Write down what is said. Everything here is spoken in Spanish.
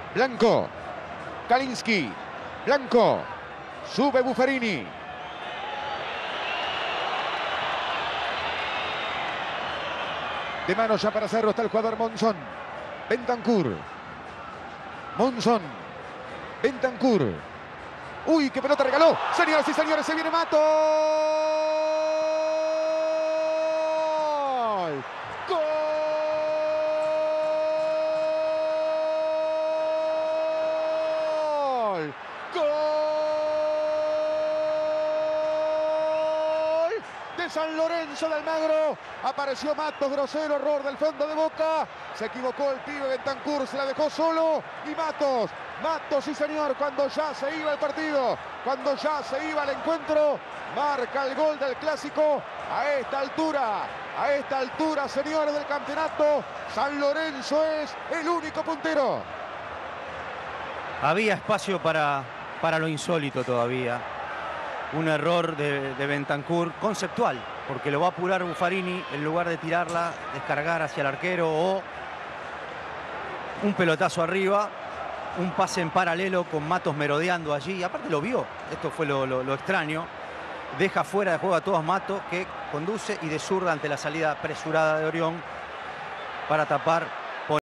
Blanco. Kalinski. Blanco. Sube Buffarini. De mano ya para Cerro está el jugador Monzón. Bentancur. Monzón. Bentancur. Uy, qué pelota regaló. Señoras y señores, se viene Matos. ¡Gol! ¡Gol! De San Lorenzo de Almagro. Apareció Matos, grosero error del fondo de Boca. Se equivocó el pibe Bentancur, se la dejó solo. Y Matos, sí señor, cuando ya se iba el partido, cuando ya se iba el encuentro, marca el gol del clásico. A esta altura, señores del campeonato, San Lorenzo es el único puntero. Había espacio para lo insólito todavía. Un error de Bentancur conceptual, porque lo va a apurar Buffarini en lugar de tirarla, descargar hacia el arquero o un pelotazo arriba, un pase en paralelo con Matos merodeando allí. Aparte lo vio, esto fue lo extraño. Deja fuera de juego a todos Matos, que conduce y de zurda ante la salida apresurada de Orión para tapar